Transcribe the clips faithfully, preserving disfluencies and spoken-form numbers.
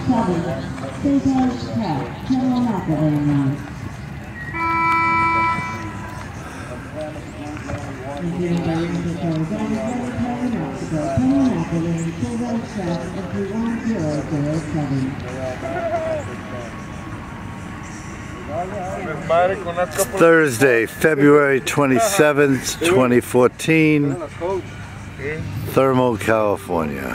Thursday, February twenty-seventh, twenty fourteen, Thermal, California.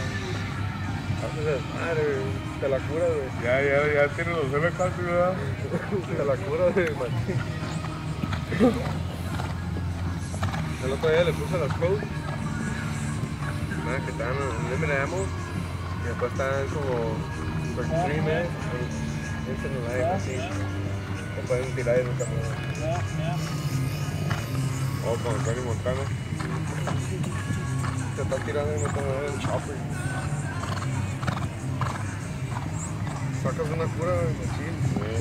Te la cura, güey. Ya, ya, ya tiene los M casi, ¿verdad? Te la cura de Martín. El otro día le puse las codes. Nada, que estaban en limited ammo. Y después estaban como por tres minutes. Instant life, así. Se pueden tirar en el camión. O con Tony Montana. Se están tirando y no están en el chopper. Sacas una cura de machín, güey.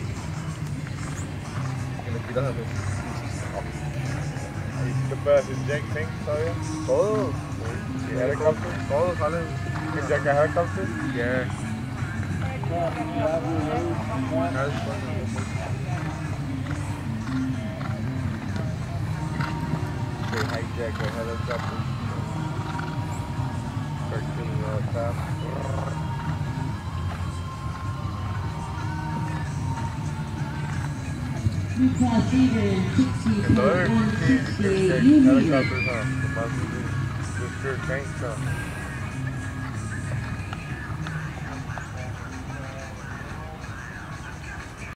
Y le tiras a ver. ¿Qué puede hacer Jack Tank todavía? Todo. ¿Y helicóptero? Todo sale. ¿Que Jack a helicóptero? Yeah. They hijack a helicopter. Start killing all the top. Another key, helicopters, huh? The tanks, huh?